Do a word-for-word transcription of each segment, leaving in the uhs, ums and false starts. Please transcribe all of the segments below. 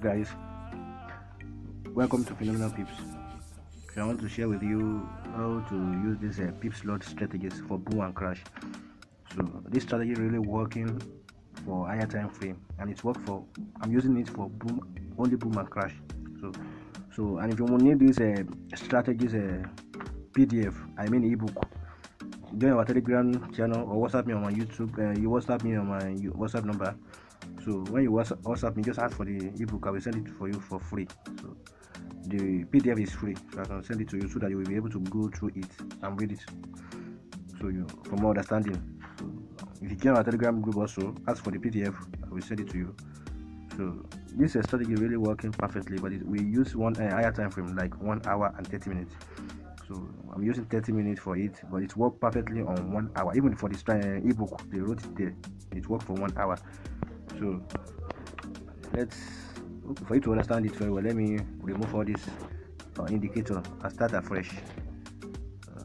Guys, welcome to Phenomenal Pips. I want to share with you how to use these uh, pips lot strategies for boom and crash. So this strategy really working for higher time frame, and it's worked for I'm using it for boom, only boom and crash. So so and if you need these uh, strategies uh, P D F, I mean ebook, join our Telegram channel or WhatsApp me on my YouTube. Uh, you WhatsApp me on my WhatsApp number. So when you WhatsApp me, just ask for the ebook. I will send it for you for free. So the P D F is free, so I can send it to you so that you will be able to go through it and read it. So you for more understanding. So if you join our Telegram group also, ask for the P D F. I will send it to you. So this uh, strategy really working perfectly, but it, we use one uh, higher time frame, like one hour and thirty minutes. So I'm using thirty minutes for it, but it worked perfectly on one hour. Even for this uh, ebook, they wrote it there. It worked for one hour. So let's, for you to understand it very well, let me remove all this uh, indicator and start afresh. Uh,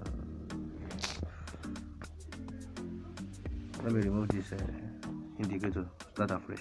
let me remove this uh, indicator, start afresh.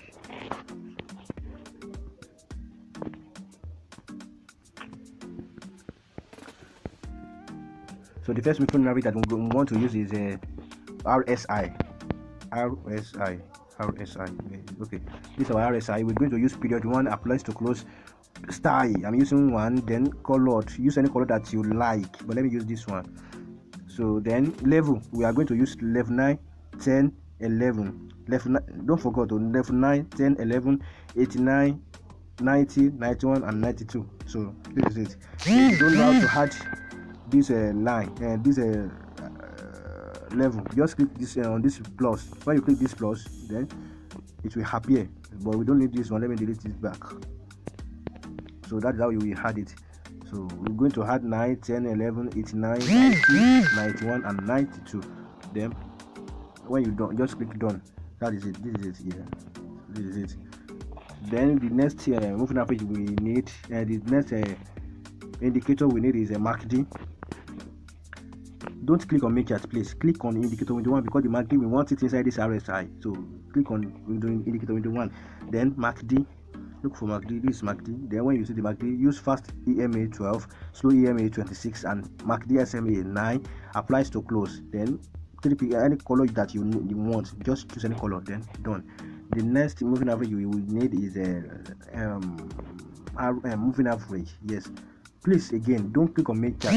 So the first moving average that we want to use is a uh, R S I. R S I. R S I. Okay, this is our R S I. We're going to use period one applies to close star. I'm using one, then colored. Use any color that you like, but let me use this one. So then level, we are going to use level nine, ten, eleven. Level nine, don't forget on level nine, ten, eleven, eighty-nine, ninety, ninety-one, and ninety-two. So this is it. So you don't know how to add this uh, line and uh, this uh, level. Just click this uh, on this plus. When you click this plus, then it will appear, but we don't need this one. Let me delete it back. So that's how you will add it. So we're going to add nine, ten, eleven, eighty-nine, ninety, ninety-one, and ninety-two. Then when you done, just click done. That is it. This is it. Yeah, this is it. Then the next uh, moving average we need, and uh, the next uh, indicator we need is a M A C D. Don't click on make chart, please. Click on indicator window one, because the M A C D we want it inside this R S I. So click on window, indicator window one. Then M A C D. Look for M A C D. This is M A C D. Then when you see the M A C D, use fast E M A twelve, slow E M A twenty-six, and M A C D S M A nine. Applies to close. Then any color that you, you want, just choose any color. Then done. The next moving average you will need is a um, uh, moving average. Yes. Please again, don't click on make chart.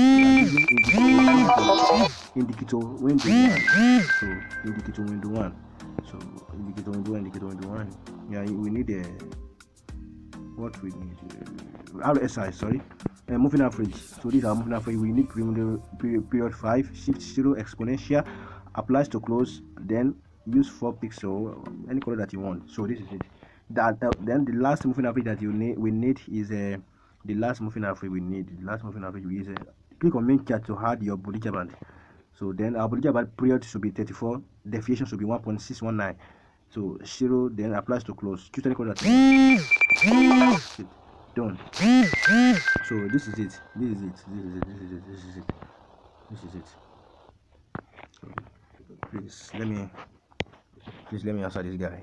Indicator window one. So indicator window one. So indicator window one, indicator window one. Yeah, we need a what we need uh, R S I. Sorry, uh, moving average. So these are moving average. We need period, period five, shift zero, exponential, applies to close. Then use four pixel, any color that you want. So this is it. That uh, then the last moving average that you need we need is a uh, the last moving average we need. The last moving average we use. Uh, click on main chart to add your Bollinger band. So then our Bollinger band period should be thirty-four. Deviation should be one point six one nine. So zero then applies to close. Choose any color that you want. Done. So this is it. This is it. This is it. This is it. This is it. This is it. So please let me. Please let me answer this guy.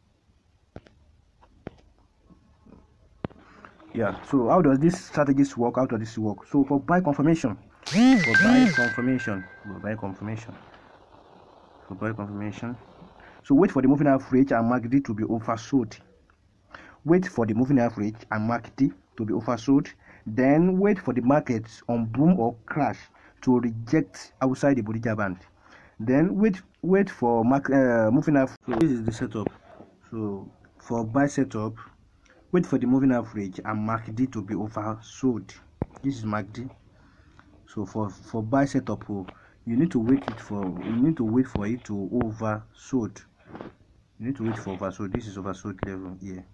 Yeah, so how does this strategies work? How does this work? So for buy confirmation, for buy confirmation, for buy confirmation, for buy confirmation. So wait for the moving average and M A C D to be oversold. Wait for the moving average and M A C D to be oversold. Then wait for the market on boom or crash to reject outside the Bollinger band. Then wait wait for uh, moving average. So this is the setup. So for buy setup, wait for the moving average and M A C D to be oversold. This is M A C D. So for for buy setup, oh, you need to wait it for you need to wait for it to oversold. You need to wait for oversold. This is oversold level here.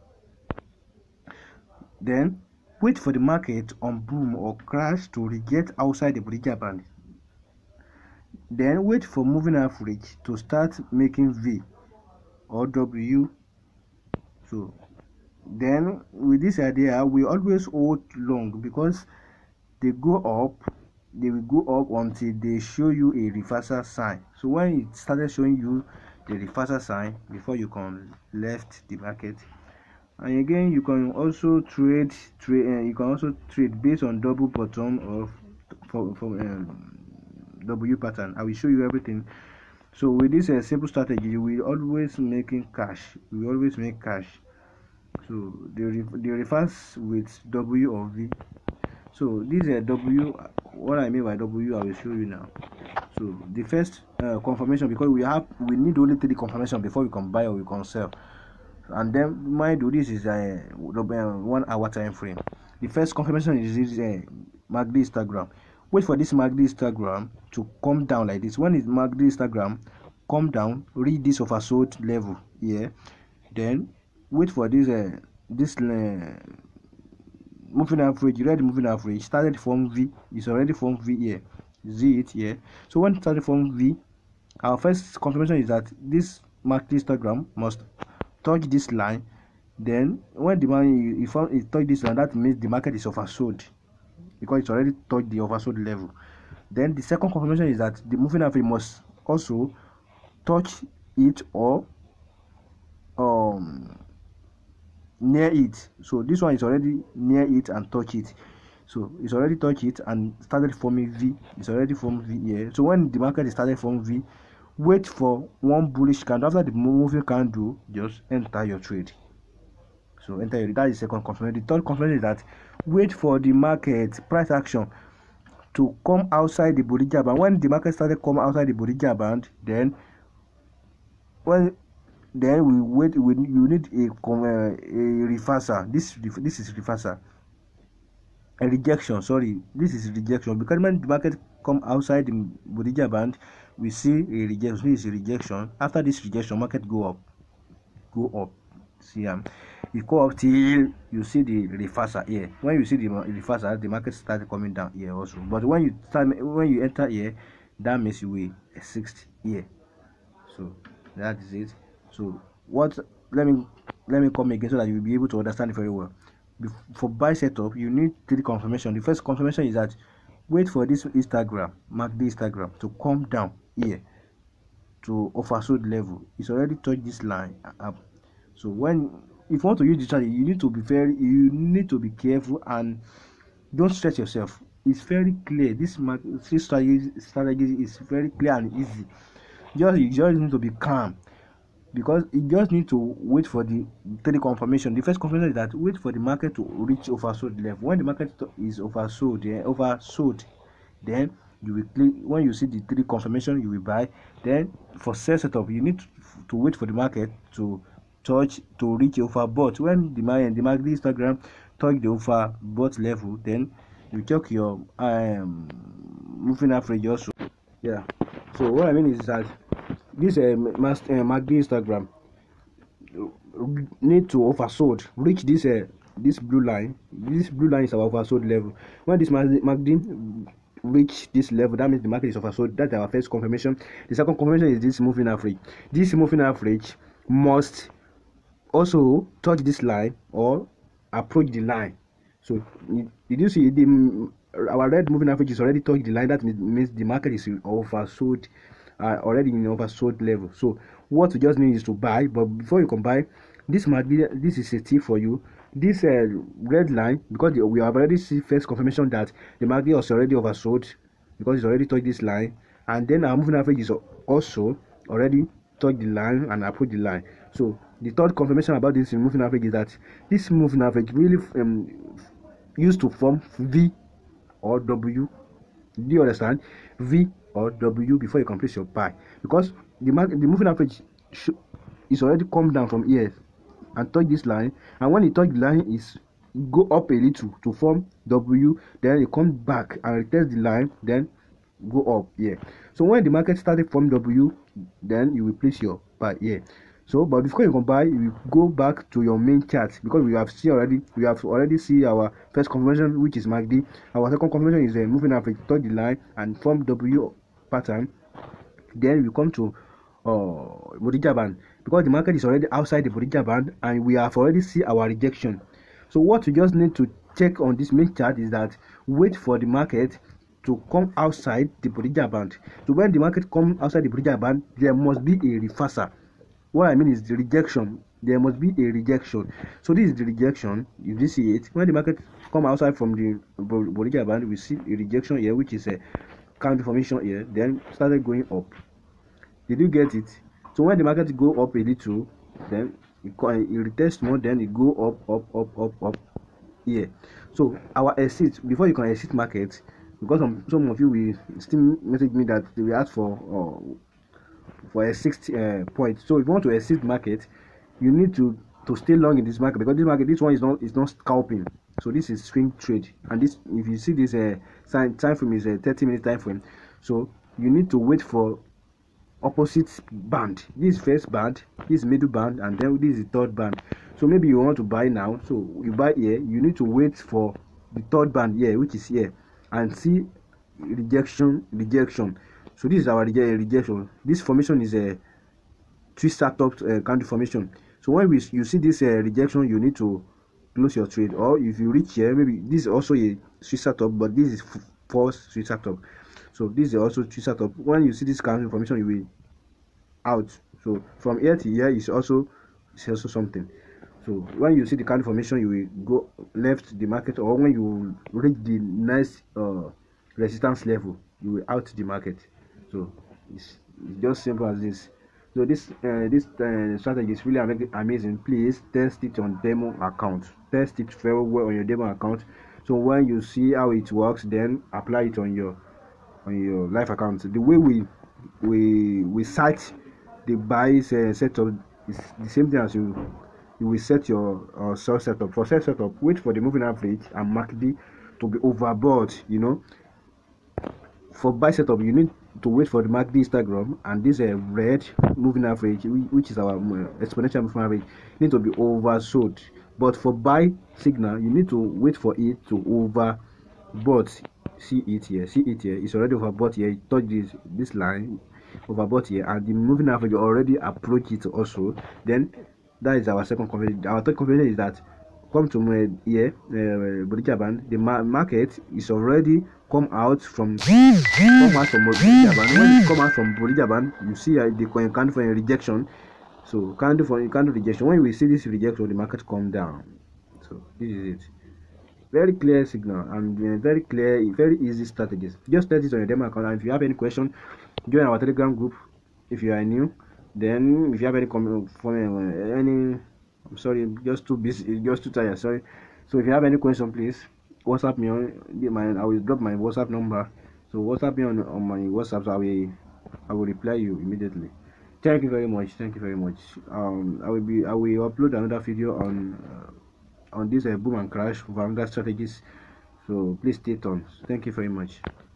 Then wait for the market on boom or crash to reject outside the Bollinger band. Then wait for moving average to start making V or W. So then with this idea, we always hold long, because they go up, they will go up until they show you a reversal sign. So when it started showing you the reversal sign, before you can left the market, And again, you can also trade trade uh, you can also trade based on double bottom of for, for um, W pattern. I will show you everything. So with this uh, simple strategy, we always making cash. We always make cash. So they re they reverse with W or V. So this is a W. What I mean by W, I will show you now. So the first uh, confirmation, because we have we need only three confirmation before we can buy or we can sell. And then mind you, this is a uh, one hour time frame. The first confirmation is this uh, M A C D histogram. Wait for this M A C D histogram to come down like this. When is M A C D histogram come down, read this oversold level here. Then wait for this uh, this uh, moving average, red moving average started from V. It's already from V here. See it here. So when it started from V, our first confirmation is that this M A C D histogram must touch this line. Then when the money if it touch this line, that means the market is oversold because it's already touched the oversold level. Then the second confirmation is that the moving average must also touch it or um near it. So this one is already near it and touch it. So it's already touched it and started forming V. It's already formed V here. So when the market is started from V, wait for one bullish candle. After the moving candle, just enter your trade. So enter your, that is the second confirmation. The third confirmation is that wait for the market price action to come outside the Bollinger band. When the market started come outside the Bollinger band, then when then we wait. We you need a uh, a reversal. This this is reversal. A rejection. Sorry, this is rejection because when the market come outside the Bollinger band, we see a rejection. This is a rejection. After this rejection, market go up, go up. See, um, it go up till you see the reversal here. When you see the reversal, the market started coming down here also. But when you start, when you enter here, that means you will sixty here. So that is it. So what? Let me let me come again so that you will be able to understand it very well. For buy setup, you need three confirmation. The first confirmation is that wait for this histogram, mark the histogram to come down here to oversold level. It's already touched this line up. So when if you want to use the strategy, you need to be very you need to be careful and don't stress yourself. It's very clear. This this strategy strategy is very clear and easy. Just you just need to be calm, because you just need to wait for the three confirmation. The first confirmation is that wait for the market to reach oversold level. When the market is oversold, yeah, oversold, then you will click. When you see the three confirmation, you will buy. Then for sell setup, you need to, to wait for the market to touch to reach overbought. When the market the market histogram touch the overbought level, then you check your um moving average also. Yeah. So what I mean is that this uh, master uh, M A C D histogram need to oversold reach this uh, this blue line. This blue line is our oversold level. When this M A C D reach this level, that means the market is oversold. That's our first confirmation. The second confirmation is this moving average. This moving average must also touch this line or approach the line. So did you see the our red moving average is already touched the line? That means the market is oversold. Uh, already in oversold level. So what you just need is to buy. But before you can buy, this might be this is a tip for you. This uh, red line, because we have already seen first confirmation that the market was already oversold because it's already touched this line, and then our moving average is also already touched the line and approached the line. So the third confirmation about this moving average is that this moving average really um, used to form V or W. Do you understand? V or W before you complete your buy, because the market, the moving average is already come down from here and touch this line, and when it touch the line is go up a little to form W, then it come back and retest the line, then go up here. So when the market started from W, then you will place your buy here. So but before you can buy, you go back to your main chart, because we have seen already we have already see our first confirmation, which is M A C D. Our second confirmation is a moving average touch the line and form W pattern. Then we come to uh Bollinger band, because the market is already outside the Bollinger band and we have already see our rejection. So what you just need to check on this main chart is that wait for the market to come outside the Bollinger band. So when the market come outside the Bollinger band, there must be a reversal. What I mean is the rejection. there must be a rejection. So this is the rejection. If you see it, when the market come outside from the Bollinger band, we see a rejection here, which is a candle formation here, then started going up. Did you get it? So when the market go up a little, then it, it retest more, then it go up, up, up, up, up here. So our exit, before you can exit market, because some, some of you will still message me that they will ask for uh, for a sixty uh, point. So if you want to exit market, you need to to stay long in this market, because this market, this one is not is not scalping. So this is swing trade, and this, if you see this uh, time time frame is a thirty minute time frame. So you need to wait for opposite band. This is first band, this is middle band, and then this is the third band. So maybe you want to buy now, so you buy here, you need to wait for the third band here, which is here, and see rejection, rejection. So this is our rejection. This formation is a three startup uh, candle formation. So when we you see this uh, rejection, you need to close your trade, or if you reach here, maybe this is also a three startup, but this is false three startup. So this is also three startup. When you see this candle formation, you will out. So from here to here is also is also something. So when you see the candle formation, you will go left the market, or when you reach the next uh, resistance level, you will out the market. So it's, it's just simple as this. So this uh, this uh, strategy is really amazing. Please test it on demo account. Test it very well on your demo account. So when you see how it works, then apply it on your on your live account. The way we we we cite the buys uh, setup is the same thing as you you will set your uh, sell setup. For sell setup, wait for the moving average and M A C D to be overbought. You know, for buy setup, you need to wait for the M A C D histogram and this uh, red moving average, which is our uh, exponential moving average, need to be oversold. But for buy signal, you need to wait for it to overbought. See it here, see it here. It's already overbought here. It touched this this line, overbought here, and the moving average already approached it also. Then that is our second confidence. Our third confidence is that come to my here, uh, Bollinger band. The ma market is already come out from come out from Bollinger band. When it come out from Bollinger band, you see uh, the coin candle for a rejection. So candle for candle rejection. When we see this rejection, the market come down. So this is it. Very clear signal and uh, very clear, very easy strategies. Just test it on your demo account. And if you have any question, join our Telegram group. If you are new, then if you have any comment, uh, any, I'm sorry, just too busy, just too tired. Sorry. So if you have any question, please WhatsApp me on my. I will drop my WhatsApp number. So WhatsApp me on on my WhatsApp. So I will I will reply you immediately. Thank you very much. Thank you very much. Um, I will be I will upload another video on. Uh, on this uh, boom and crash of another strategies, so please stay tuned. Thank you very much.